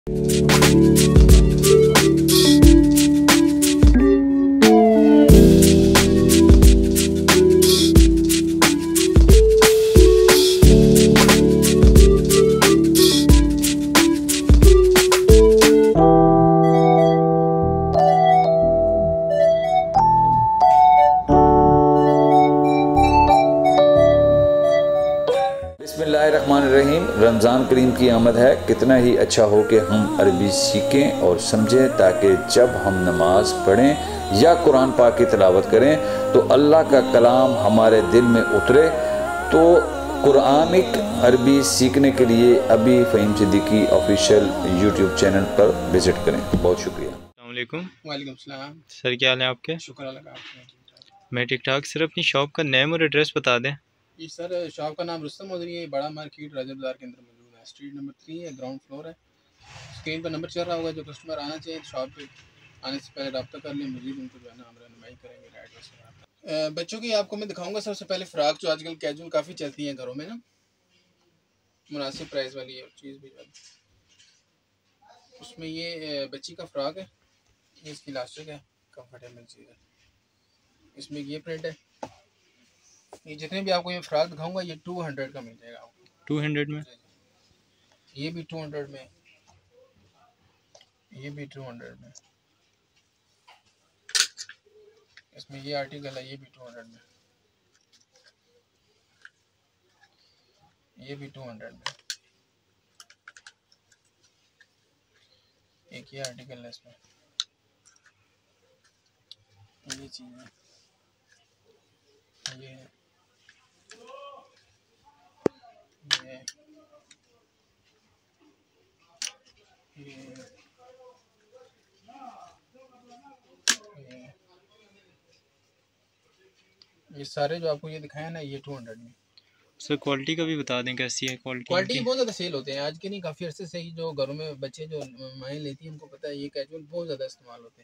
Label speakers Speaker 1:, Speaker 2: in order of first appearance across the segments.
Speaker 1: बिस्मिल्लाहिर्रहमानिर्रहीम। रमज़ान करीम की आमद है। कितना ही अच्छा हो कि हम अरबी सीखें और समझें, ताकि जब हम नमाज पढ़ें या कुरान पाक की तिलावत करें तो अल्लाह का कलाम हमारे दिल में उतरे। तो कुरानिक अरबी सीखने के लिए अभी Faheem Siddiqui official YouTube channel पर विज़िट करें। बहुत शुक्रिया।
Speaker 2: अस्सलाम वालेकुम।
Speaker 3: वालेकुम सलाम।
Speaker 2: सर क्या हाल है आपके?
Speaker 3: शुक्र अल्लाह का, आप?
Speaker 2: मैं ठीक ठाक। सर अपनी शॉप का नेम और एड्रेस बता दें।
Speaker 3: जी सर, शॉप का नाम रुस्तम मौदरी है, बड़ा मार्केट राजा बाजार के अंदर मौजूद है। स्ट्रीट नंबर 3 है, ग्राउंड फ्लोर है। स्क्रीन पर नंबर चल रहा होगा, जो कस्टमर आना चाहिए शॉप पे आने से पहले रब्ता कर लें। मजीद उनको जो है ना हम रहनुमाई करेंगे एड्रेस वगैरह। बच्चों की आपको मैं दिखाऊंगा। सबसे पहले फ़्रॉक जो आजकल कैजुअल काफ़ी चलती हैं घरों में ना, मुनासिब प्राइस वाली है चीज़ भी। उसमें ये बच्ची का फ़्रॉक है, ये इसकी इलास्टिक है, कम्फर्टेबल चीज़ है। इसमें ये प्रिंट है। ये जितने भी आपको ये फ्रॉक दिखाऊंगा ये 200 का मिल जाएगा आपको।
Speaker 2: 200 में?
Speaker 3: ये भी 200 में, ये भी 200 में। इसमें ये आर्टिकल है, ये भी 200 में, ये भी 200 में। एक ये आर्टिकल है, इसमें ये चीज़ है, ये ये ये सारे जो आपको ये दिखाया ना, ये 200 में।
Speaker 2: सर क्वालिटी का भी बता दें, कैसी है
Speaker 3: क्वालिटी बहुत ज़्यादा सेल होते हैं आज के, नहीं काफ़ी अर्से से ही जो घरों में बच्चे जो माएँ लेती हैं उनको पता है ये कैजुअल बहुत ज़्यादा इस्तेमाल होते हैं।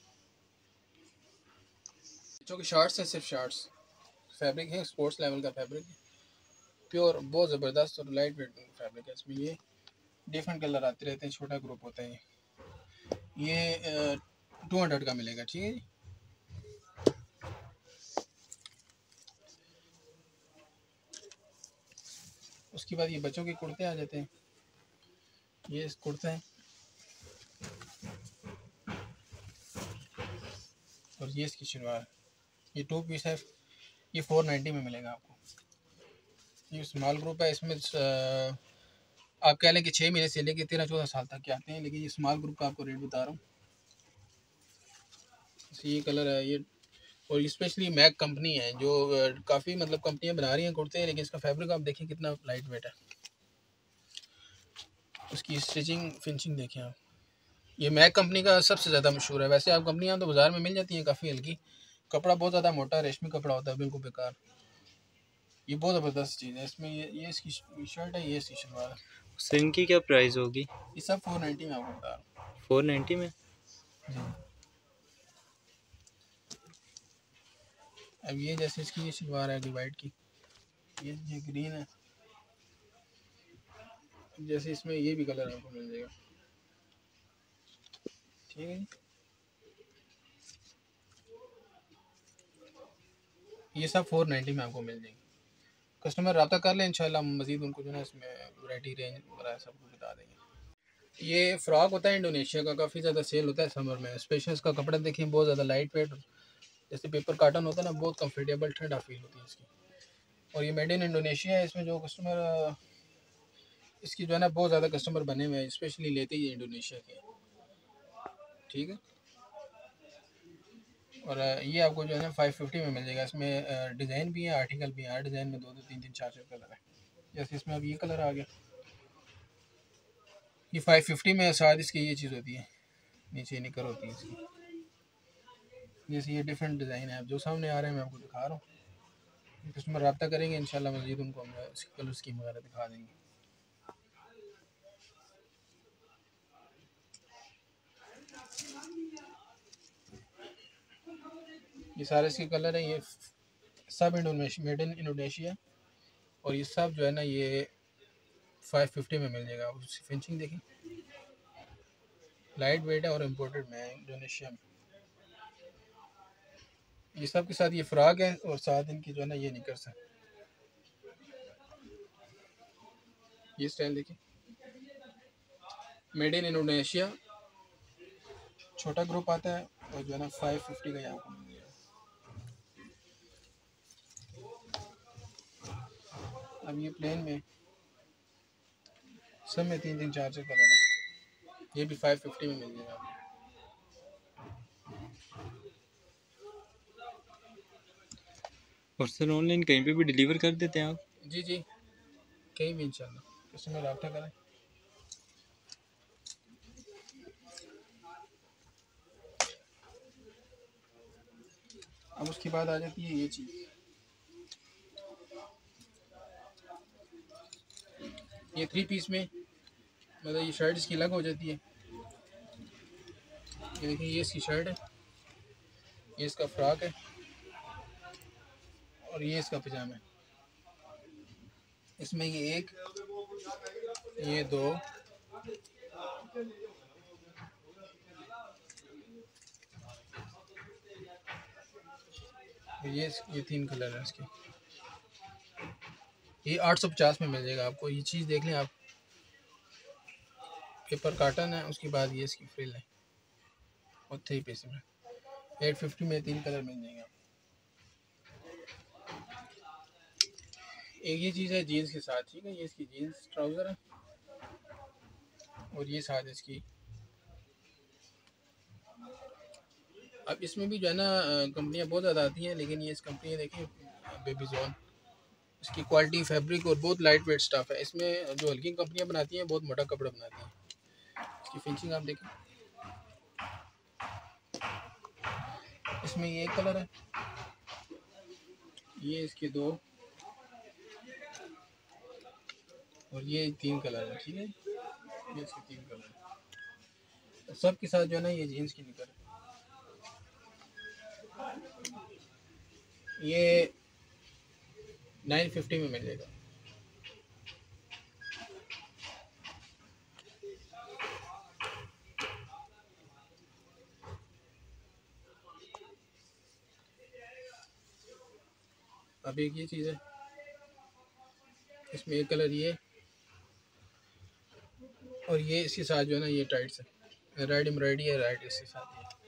Speaker 3: बच्चों के शॉर्ट्स हैं, सिर्फ शॉर्ट्स। फैब्रिक है स्पोर्ट्स लेवल का फैब्रिक है, प्योर बहुत ज़बरदस्त और लाइट वेट फैब्रिक है। इसमें ये डिफरेंट कलर आते रहते हैं, छोटा ग्रुप होता है। ये 200 का मिलेगा, ठीक है जी। उसके बाद ये बच्चों के कुर्ते आ जाते हैं। ये कुर्ता है और ये इसकी शलवार। ये 2 पीस है, ये 490 में मिलेगा आपको। ये स्मॉल ग्रुप है। इसमें आप कह लें कि 6 महीने से लेके 13-14 साल तक के आते हैं, लेकिन ये स्मॉल ग्रुप का आपको रेट बता रहा हूँ। ये कलर है ये, और स्पेशली मैक कंपनी है जो काफ़ी मतलब कंपनियां बना रही हैं कुर्ते, लेकिन इसका फैब्रिक आप देखिए कितना लाइट वेट है। उसकी स्टिचिंग फिनिशिंग देखें आप। ये मैक कंपनी का सबसे ज़्यादा मशहूर है। वैसे आप कंपनियां तो बाज़ार में मिल जाती हैं काफ़ी हल्की, कपड़ा बहुत ज़्यादा मोटा रेशमी कपड़ा होता है, बिल्कुल बेकार। ये बहुत ज़बरदस्त चीज़ है। इसमें ये इसकी शर्ट है, ये इसकी शलवार है।
Speaker 2: सर इनकी क्या प्राइस होगी?
Speaker 3: ये सब 490 में आपको बता रहा हूँ।
Speaker 2: 490 में
Speaker 3: जी। अब ये जैसे इसकी ये शलवार है वाइट की, ये ग्रीन है। जैसे इसमें ये भी कलर आपको मिल जाएगा, ठीक है जी। ये सब 490 में आपको मिल जाएंगे। कस्टमर रब्ता कर लें, इंशाल्लाह मज़ीद उनको जो है इसमें वैरायटी रेंज वगैरह सब कुछ बता देंगे। ये फ़्रॉक होता है इंडोनेशिया का, काफ़ी ज़्यादा सेल होता है समर में। स्पेशल इसका कपड़ा देखिए बहुत ज़्यादा लाइट वेट, जैसे पेपर काटन होता है ना, बहुत कंफर्टेबल ठंडा फील होती है इसकी। और ये मेड इन इंडोनेशिया है। इसमें जो कस्टमर इसकी जो है ना बहुत ज़्यादा कस्टमर बने हुए हैं, स्पेशली लेते ही इंडोनेशिया के, ठीक है। और ये आपको जो है ना 550 में मिल जाएगा। इसमें डिज़ाइन भी है, आर्टिकल भी है। हर डिज़ाइन में 2-2 3-3 4-4 कलर है। जैसे इसमें अब ये कलर आ गया, ये 550 में साथ इसकी ये चीज़ होती है, नीचे निकर होती है इसकी। जैसे ये डिफरेंट डिज़ाइन है, अब जो सामने आ रहे हैं मैं आपको दिखा रहा हूँ। कस्टमर रब्ता करेंगे इंशाल्लाह मज़ीद उनको हम कलर स्कीम वगैरह दिखा देंगे। ये सारे इसके कलर हैं, ये सब इंडोनेशिया, मेड इन इंडोनेशिया। और ये सब जो है ना ये 550 में मिल जाएगा। उसकी फिनिशिंग देखें, लाइट वेट है और इम्पोर्टेड में है इंडोनेशिया में। ये सब के साथ ये फ्रॉक है और साथ इनकी जो है ना ये निकर्स है। ये स्टाइल देखिए, मेड इन इंडोनेशिया, छोटा ग्रुप आता है और जो है ना 550 का यहाँ पर मिल गया। अब ये प्लेन में सब में 3 4 कलर है, ये भी 550 में मिल जाएगा।
Speaker 2: और सर ऑनलाइन कहीं पे भी डिलीवर कर देते हैं आप?
Speaker 3: जी जी, कहीं भी इंशाल्लाह, कस्टमर रब्ता करें। अब उसके बाद आ जाती है ये चीज़, ये 3 पीस में, मतलब ये शर्ट इसकी अलग हो जाती है। ये देखिए, ये इसकी शर्ट है, ये इसका फ्रॉक है और ये इसका पजामा है। इसमें ये 1, ये 2, ये 3 कलर है इसके। ये 850 में मिल जाएगा आपको। ये चीज़ देख लें आप, पेपर काटन है, उसके बाद ये इसकी फ्रिल है और 3 पीस में 850 में 3 कलर मिल जाएंगे आपको। एक ये चीज़ है जीन्स के साथ, ठीक है, ये इसकी जीन्स ट्राउज़र है और ये साथ इसकी। अब इसमें भी जो है ना कंपनियां बहुत ज़्यादा आती हैं, लेकिन ये इस कंपनी देखिए बेबी जोन, इसकी क्वालिटी फैब्रिक और बहुत लाइट वेट स्टफ़ है। इसमें जो हल्की कंपनियां बनाती हैं बहुत मोटा कपड़ा बनाती हैं। इसकी फिनिशिंग आप देखें, इसमें ये 1 कलर है, ये इसके 2 और ये 3 कलर है, ठीक है, ये इसके 3 कलर है। सब के साथ जो है ना ये जीन्स की निकर है। ये 950 में मिल जाएगा। अब एक ये चीज़ है, इसमें 1 कलर ये और ये इसके साथ जो है ना ये टाइट्स है, रेड एम्ब्रॉयडरी है, रेड इसके साथ ये।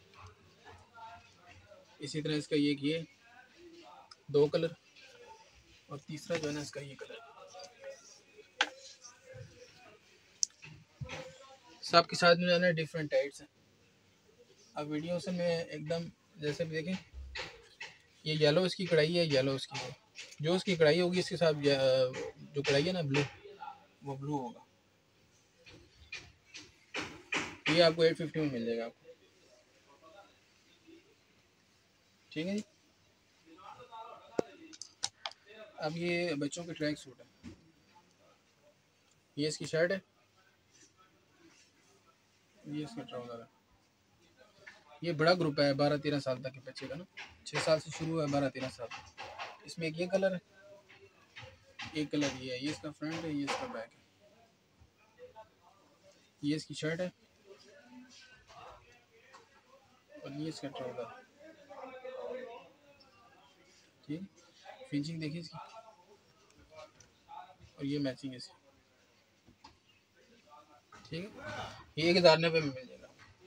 Speaker 3: इसी तरह इसका ये 2 कलर और तीसरा जो है ना इसका ये कलर। सब के साथ में जो है ना डिफरेंट टाइट्स हैं। अब वीडियो से मैं एकदम जैसे भी देखें, ये येलो इसकी कढ़ाई है, येलो इसकी है, जो इसकी कढ़ाई होगी इसके साथ जो कढ़ाई है ना ब्लू, वो ब्लू होगा। ये आपको 850 में मिल जाएगा आपको, ठीक है जी। अब ये बच्चों के ट्रैक सूट है, ये इसकी शर्ट है, ये इसका ट्राउज़र है। ये बड़ा ग्रुप है 12-13 साल तक के बच्चे का ना, 6 साल से शुरू है 12-13 साल। इसमें एक ये कलर है, एक कलर ये है, ये इसका फ्रंट है, ये इसका बैक है, ये इसकी शर्ट है और ये इसका ट्राउज़र है, ठीक है। फिनिशिंग देखिए इसकी और ये मैचिंग है इसकी, ठीक है। ये 1090 में मिल जाएगा।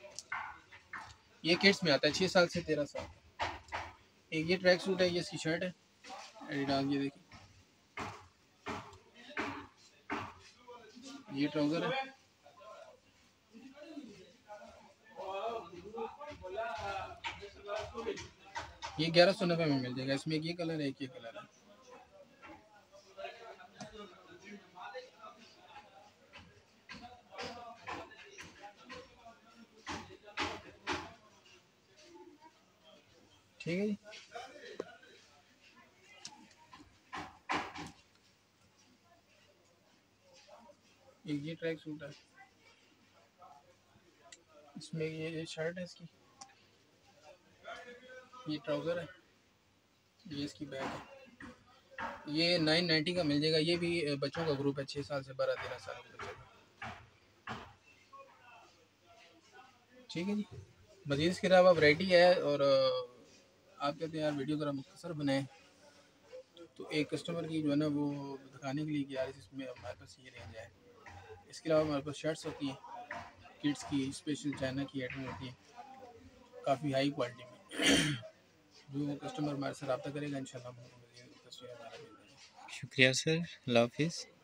Speaker 3: ये किड्स में आता है 6 साल से 13 साल। एक ये ट्रैक सूट है, ये इसकी शर्ट है एडिडास, ये देखिए, ये ट्राउज़र है, ये 1190 में मिल जाएगा। इसमें एक ये कलर है, एक ये कलर है। ठीक है जी। एक ये ट्रैक सूट है, इसमें ये शर्ट है इसकी, ये ट्राउज़र है, ये इसकी बैग है। ये 990 का मिल जाएगा। ये भी बच्चों का ग्रुप है, 6 साल से 12-13 साल के बच्चों का। ठीक है जी। मज़ीद इसके अलावा वैरायटी है, और आप कहते हैं यार वीडियो ज़रा मुख्तसर बनाएं, तो एक कस्टमर की जो है ना वो दिखाने के लिए कि यार इसमें हमारे पास ये रेंज है। इसके अलावा हमारे पास शर्ट्स होती हैं, किड्स की स्पेशल चाइना की आइटम होती हैं काफ़ी हाई क्वालिटी में। जो कस्टमर हमारे से रब्ता करेगा इंशाल्लाह हम उनको मज़ीद तस्वीरें हमारा भेज देंगे।
Speaker 2: शुक्रिया सर, अल्लाह हाफिज़।